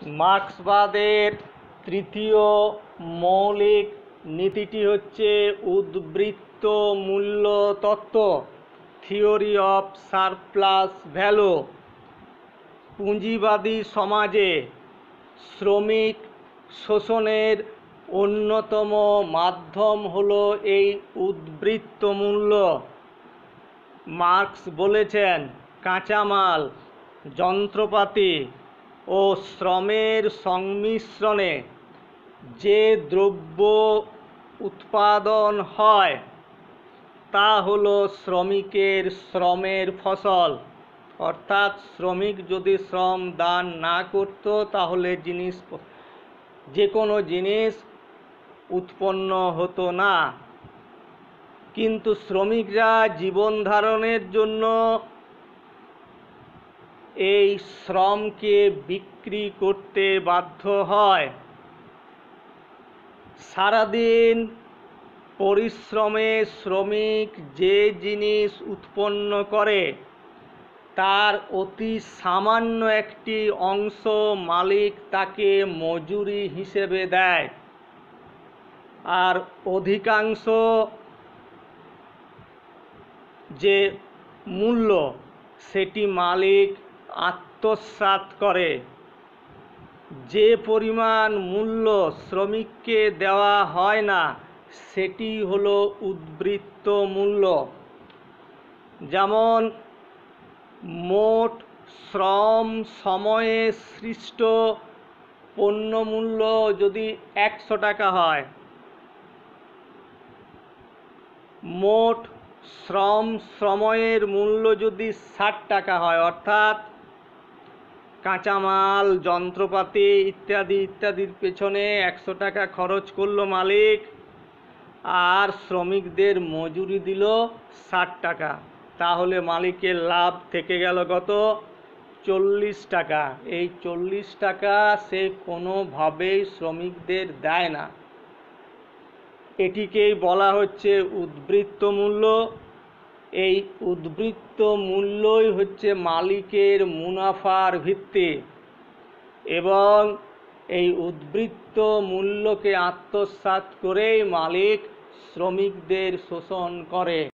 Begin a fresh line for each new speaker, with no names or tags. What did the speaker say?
মার্ক্সবাদের তৃতীয় মৌলিক নীতিটি হচ্ছে উদ্বৃত্ত মূল্য তত্ত্ব, থিওরি অফ সারপ্লাস ভ্যালু। পুঁজিবাদী সমাজে শ্রমিক শোষণের অন্যতম মাধ্যম হলো এই উদ্বৃত্ত মূল্য। মার্ক্স বলেছেন, কাঁচামাল, যন্ত্রপাতি ও শ্রমের সংমিশ্রণে যে দ্রব্য উৎপাদন হয় তা হলো শ্রমিকের শ্রমের ফসল। অর্থাৎ শ্রমিক যদি শ্রম দান না করত তাহলে যে কোনো জিনিস উৎপন্ন হতো না। কিন্তু শ্রমিকরা জীবন ধারণের জন্য এই শ্রমকে বিক্রি করতে বাধ্য হয়। সারাদিন পরিশ্রমে শ্রমিক যে জিনিস উৎপন্ন করে তার অতি সামান্য একটি অংশ মালিক তাকে মজুরি হিসেবে দেয়, আর অধিকাংশ যে মূল্য সেটি মালিক আত্মসাৎ করে। যে পরিমাণ মূল্য শ্রমিককে দেওয়া হয় না সেটি হলো উদ্বৃত্ত মূল্য। যেমন মোট শ্রম সময়ে সৃষ্ট পণ্য মূল্য যদি 100 টাকা হয়, মোট সময়ের মূল্য যদি 60 টাকা হয়, অর্থাৎ কাঁচামাল, যন্ত্রপাতি ইত্যাদির পেছনে 100 টাকা খরচ করলো মালিক, আর শ্রমিকদের মজুরি দিল 60 টাকা, তাহলে মালিকের লাভ থেকে গেল কত? 40 টাকা। এই 40 টাকা সে কোনোভাবেই শ্রমিকদের দেয় না। এটিকেই বলা হচ্ছে উদ্বৃত্ত মূল্য। এই উদ্বৃত্ত মূল্যই হচ্ছে মালিকের মুনাফার ভিত্তি, এবং এই উদ্বৃত্ত মূল্যকে আত্মসাৎ করেই মালিক শ্রমিকদের শোষণ করে।